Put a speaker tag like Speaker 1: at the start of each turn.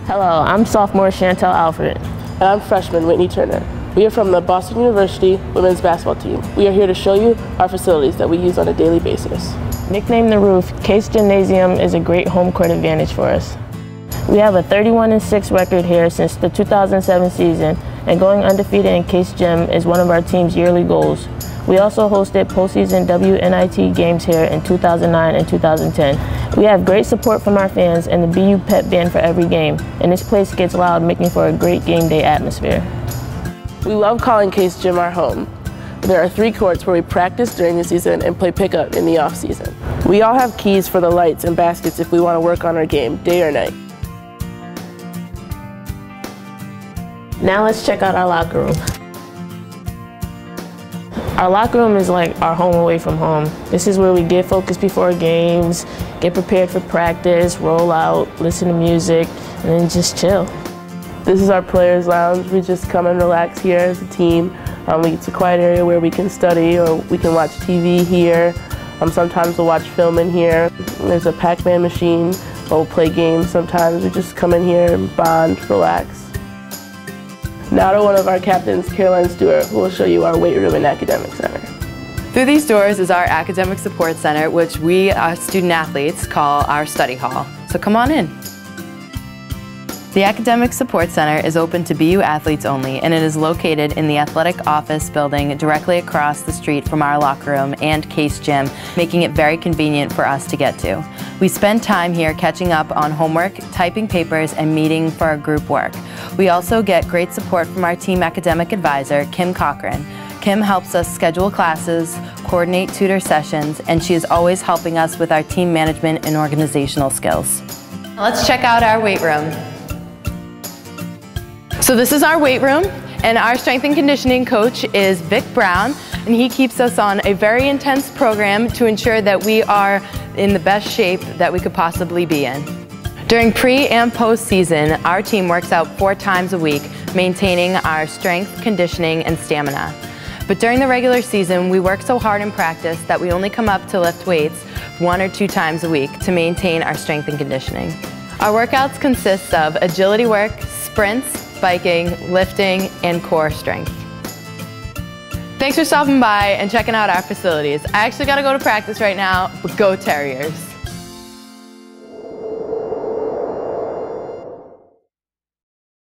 Speaker 1: Hello, I'm sophomore Chantell Alford.
Speaker 2: And I'm freshman Whitney Turner. We are from the Boston University women's basketball team. We are here to show you our facilities that we use on a daily basis.
Speaker 1: Nicknamed The Roof, Case Gymnasium is a great home court advantage for us. We have a 31-6 record here since the 2007 season, and going undefeated in Case Gym is one of our team's yearly goals. We also hosted postseason WNIT games here in 2009 and 2010. We have great support from our fans and the BU Pep Band for every game, and this place gets loud, making for a great game day atmosphere.
Speaker 2: We love calling Case Gym our home. There are 3 courts where we practice during the season and play pickup in the off season. We all have keys for the lights and baskets if we want to work on our game, day or night.
Speaker 1: Now let's check out our locker room. Our locker room is like our home away from home. This is where we get focused before games, get prepared for practice, roll out, listen to music, and then just chill.
Speaker 2: This is our players' lounge. We just come and relax here as a team. It's a quiet area where we can study or we can watch TV here. Sometimes we'll watch film in here. There's a Pac-Man machine. We'll play games sometimes. We just come in here and bond, relax. Now to one of our captains, Caroline Stewart, who will show you our weight room and academic center.
Speaker 3: Through these doors is our academic support center, which we student athletes call our study hall. So come on in. The Academic Support Center is open to BU athletes only, and it is located in the athletic office building directly across the street from our locker room and Case Gym, making it very convenient for us to get to. We spend time here catching up on homework, typing papers, and meeting for our group work. We also get great support from our team academic advisor, Kim Cochran. Kim helps us schedule classes, coordinate tutor sessions, and she is always helping us with our team management and organizational skills. Let's check out our weight room. So this is our weight room, and our strength and conditioning coach is Vic Brown, and he keeps us on a very intense program to ensure that we are in the best shape that we could possibly be in. During pre and post season, our team works out 4 times a week, maintaining our strength, conditioning, and stamina. But during the regular season, we work so hard in practice that we only come up to lift weights 1 or 2 times a week to maintain our strength and conditioning. Our workouts consist of agility work, sprints, biking, lifting, and core strength. Thanks for stopping by and checking out our facilities. I actually got to go to practice right now, but go Terriers!